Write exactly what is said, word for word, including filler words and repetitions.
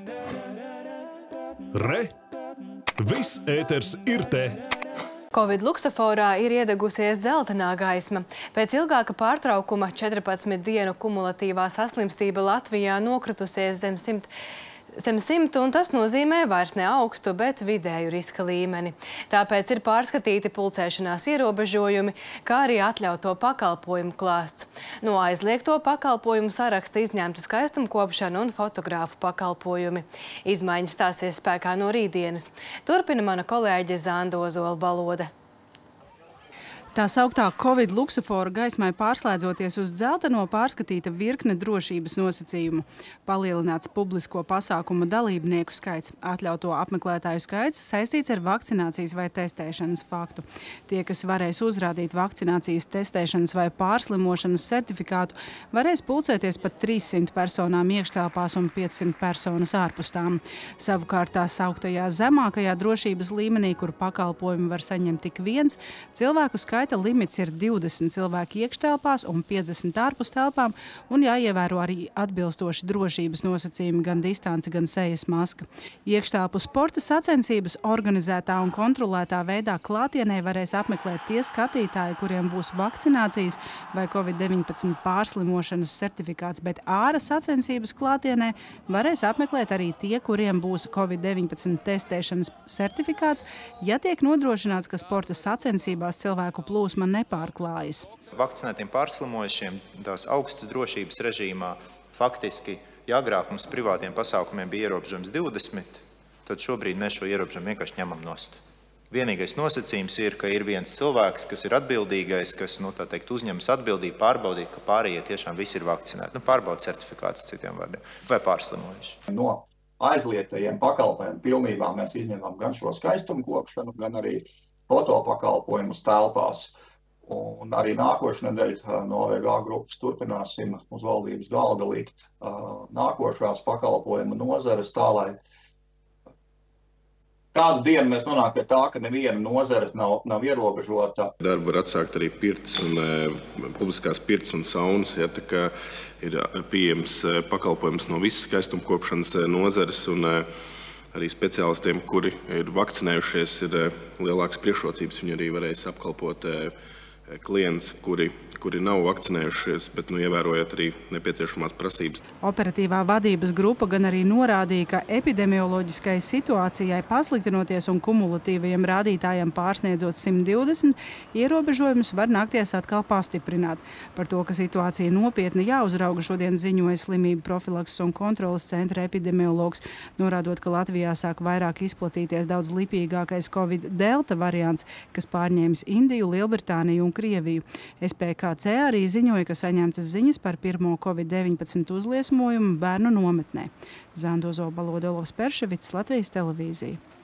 Re! Viss ēters ir te! Covid luksaforā ir iedegusies dzeltenā gaisma. Pēc ilgāka pārtraukuma četrpadsmit dienu kumulatīvā saslimstība Latvijā nokritusies zem simt, zem simtu, un tas nozīmē vairs ne augstu, bet vidēju riska līmeni. Tāpēc ir pārskatīti pulcēšanās ierobežojumi, kā arī atļauto pakalpojumu klāsts. No aizliegto pakalpojumu saraksta izņemta skaistumkopšana un fotogrāfu pakalpojumi. Izmaiņas stāsies spēkā no rītdienas. Turpina mana kolēģe Zanda Ozola-Balode. Tā sauktā Covid luksafora gaismai pārslēdzoties uz dzelteno pārskatīta virkne drošības nosacījumu. Palielināts publisko pasākumu dalībnieku skaits, atļauto apmeklētāju skaits saistīts ar vakcinācijas vai testēšanas faktu. Tie, kas varēs uzrādīt vakcinācijas, testēšanas vai pārslimošanas certifikātu, varēs pulcēties pat trīssimt personām iekštelpās un piecsimt personas ārpus tām. Savukārt tā sauktajā zemākajā drošības līmenī, kur pakalpojumu var saņemt tik viens, cilvēku skaits Skaita limits ir divdesmit cilvēki iekštelpās un piecdesmit ārpus telpām, un jāievēro arī atbilstoši drošības nosacījumi, gan distance, gan sejas maska. Iekštelpu sporta sacensības organizētā un kontrolētā veidā klātienē varēs apmeklēt tie skatītāji, kuriem būs vakcinācijas vai Covid deviņpadsmit pārslimošanas certifikāts, bet āra sacensības klātienē varēs apmeklēt arī tie, kuriem būs Covid deviņpadsmit testēšanas certifikāts, ja tiek nodrošināts, ka sporta sacensībās cilvēku plūsma nepārklājas. Vakcinētiem pārslimojušiem tās augstas drošības režīmā faktiski, ja agrāk mums privātiem pasākumiem bija ierobežojums divdesmit, tad šobrīd mēs šo ierobežojumu vienkārši ņemam nost. Vienīgais nosacījums ir, ka ir viens cilvēks, kas ir atbildīgais, kas, nu, tā teikt, uzņemas atbildību, pārbaudīt, ka pārējie tiešām visi ir vakcinēti. Nu, pārbauda certifikāts citiem vārdiem, vai pārslimojuši. No aizliegtajiem pakalpojumiem pilnībā mēs izņemam gan šo skaistumkopšanu, gan arī fotopakalpojumus telpās. Un arī nākošu nedēļu no O V G grupas turpināsim uz valdības galda likt nākošās pakalpojumu nozares tā, lai kādu dienu mēs nonāk pie tā, ka neviena nozare nav, nav ierobežota. Darbu var atsākt arī pirts un e, publiskās pirts un saunas, ja, tā kā ir pieejams pakalpojums no visas skaistumkopšanas nozares, un e, arī speciālistiem, kuri ir vakcinējušies, ir lielākas priekšrocības. Viņi arī varēs apkalpot klientus, kuri, kuri nav vakcinējušies, bet nu, ievērojot arī nepieciešamās prasības. Operatīvā vadības grupa gan arī norādīja, ka epidemioloģiskai situācijai pasliktinoties un kumulatīvajiem rādītājiem pārsniedzot simt divdesmit, ierobežojumus var nākties atkal pastiprināt. Par to, ka situācija nopietni jāuzrauga, šodien ziņoja slimību profilakses un kontrolas centra epidemiologs, norādot, ka Latvijā sāk vairāk izplatīties daudz lipīgākais Covid delta variants, kas pārņēmis Indiju, Lielbritāniju un Krieviju. S P K C arī ziņoja, ka saņemtas ziņas par pirmo Covid deviņpadsmit uzliesmojumu bērnu nometnē. Zanda Ozola-Balode, Olovs Perševics, Latvijas televīzija.